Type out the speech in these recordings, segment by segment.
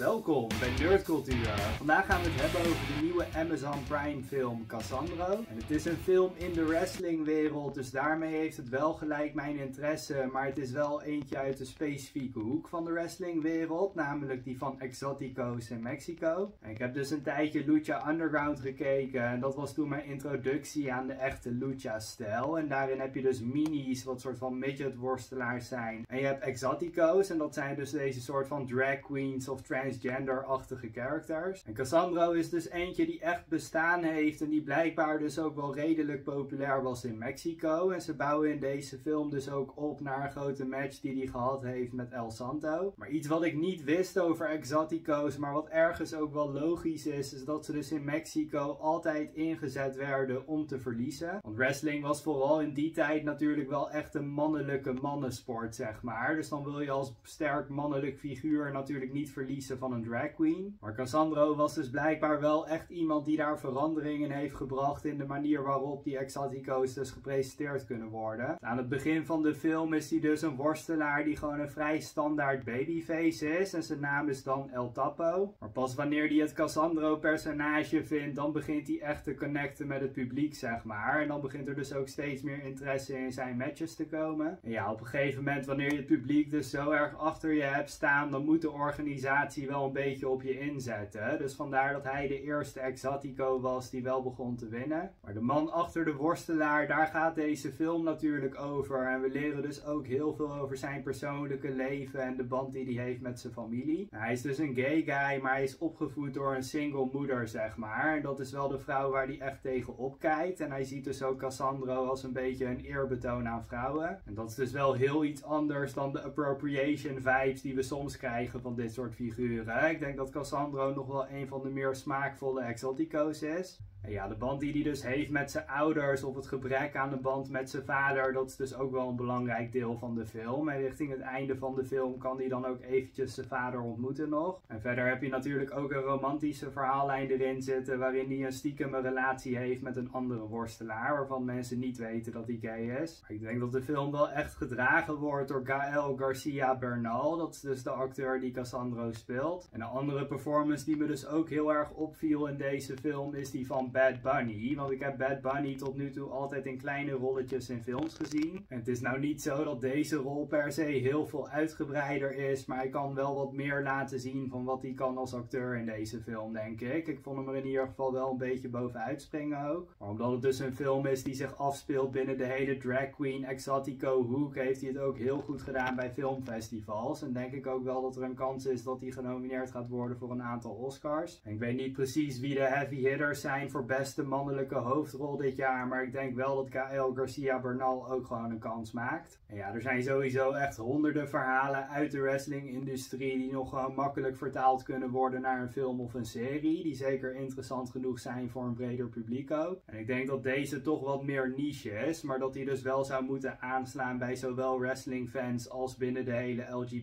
Welkom bij Nerdcultuur. Vandaag gaan we het hebben over de nieuwe Amazon Prime film Cassandro. En het is een film in de wrestlingwereld, dus daarmee heeft het wel gelijk mijn interesse. Maar het is wel eentje uit een specifieke hoek van de wrestlingwereld, namelijk die van Exoticos in Mexico. En ik heb dus een tijdje Lucha Underground gekeken en dat was toen mijn introductie aan de echte Lucha-stijl. En daarin heb je dus minis, wat soort van midget-worstelaars zijn. En je hebt Exoticos en dat zijn dus deze soort van drag queens of transgender-achtige characters. En Cassandro is dus eentje die echt bestaan heeft en die blijkbaar dus ook wel redelijk populair was in Mexico. En ze bouwen in deze film dus ook op naar een grote match die hij gehad heeft met El Santo. Maar iets wat ik niet wist over Exoticos, maar wat ergens ook wel logisch is dat ze dus in Mexico altijd ingezet werden om te verliezen. Want wrestling was vooral in die tijd natuurlijk wel echt een mannelijke mannensport, zeg maar. Dus dan wil je als sterk mannelijk figuur natuurlijk niet verliezen van een drag queen. Maar Cassandro was dus blijkbaar wel echt iemand die daar veranderingen heeft gebracht in de manier waarop die Exoticos dus gepresenteerd kunnen worden. Aan het begin van de film is hij dus een worstelaar die gewoon een vrij standaard babyface is. En zijn naam is dan El Tapo. Maar pas wanneer hij het Cassandro personage vindt, dan begint hij echt te connecten met het publiek, zeg maar. En dan begint er dus ook steeds meer interesse in zijn matches te komen. En ja, op een gegeven moment, wanneer je het publiek dus zo erg achter je hebt staan, dan moet de organisatie wel een beetje op je inzetten. Dus vandaar dat hij de eerste Exotico was die wel begon te winnen. Maar de man achter de worstelaar, daar gaat deze film natuurlijk over. En we leren dus ook heel veel over zijn persoonlijke leven en de band die hij heeft met zijn familie. Nou, hij is dus een gay guy, maar hij is opgevoed door een single moeder, zeg maar. En dat is wel de vrouw waar hij echt tegen opkijkt. En hij ziet dus ook Cassandro als een beetje een eerbetoon aan vrouwen. En dat is dus wel heel iets anders dan de appropriation vibes die we soms krijgen van dit soort figuren. Ik denk dat Cassandro nog wel een van de meer smaakvolle Exoticos is. En ja, de band die hij dus heeft met zijn ouders of het gebrek aan de band met zijn vader, dat is dus ook wel een belangrijk deel van de film. En richting het einde van de film kan hij dan ook eventjes zijn vader ontmoeten nog. En verder heb je natuurlijk ook een romantische verhaallijn erin zitten, waarin hij een stiekeme relatie heeft met een andere worstelaar, waarvan mensen niet weten dat hij gay is. Maar ik denk dat de film wel echt gedragen wordt door Gael Garcia Bernal. Dat is dus de acteur die Cassandro speelt. En een andere performance die me dus ook heel erg opviel in deze film is die van Bad Bunny. Want ik heb Bad Bunny tot nu toe altijd in kleine rolletjes in films gezien. En het is nou niet zo dat deze rol per se heel veel uitgebreider is, maar hij kan wel wat meer laten zien van wat hij kan als acteur in deze film, denk ik. Ik vond hem er in ieder geval wel een beetje bovenuit springen ook. Maar omdat het dus een film is die zich afspeelt binnen de hele drag queen Exotico hoek, heeft hij het ook heel goed gedaan bij filmfestivals. En denk ik ook wel dat er een kans is dat hij genomineerd gaat worden voor een aantal Oscars. En ik weet niet precies wie de heavy hitters zijn voor beste mannelijke hoofdrol dit jaar, maar ik denk wel dat Gael Garcia Bernal ook gewoon een kans maakt. En ja, er zijn sowieso echt honderden verhalen uit de wrestlingindustrie die nog gewoon makkelijk vertaald kunnen worden naar een film of een serie, die zeker interessant genoeg zijn voor een breder publiek ook. En ik denk dat deze toch wat meer niche is, maar dat hij dus wel zou moeten aanslaan bij zowel wrestlingfans als binnen de hele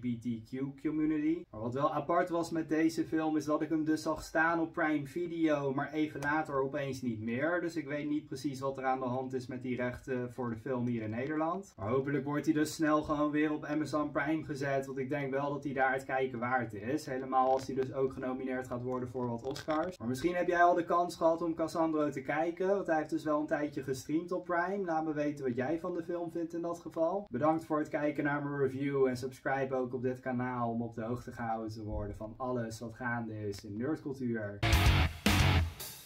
LGBTQ community. Maar wat wel apart was met deze film is dat ik hem dus zag staan op Prime Video, maar even later opeens niet meer. Dus ik weet niet precies wat er aan de hand is met die rechten voor de film hier in Nederland. Maar hopelijk wordt hij dus snel gewoon weer op Amazon Prime gezet, want ik denk wel dat hij daar het kijken waard is. Helemaal als hij dus ook genomineerd gaat worden voor wat Oscars. Maar misschien heb jij al de kans gehad om Cassandro te kijken, want hij heeft dus wel een tijdje gestreamd op Prime. Laat me weten wat jij van de film vindt in dat geval. Bedankt voor het kijken naar mijn review en subscribe ook op dit kanaal om op de hoogte gehouden te worden van alles wat gaande is in nerdcultuur.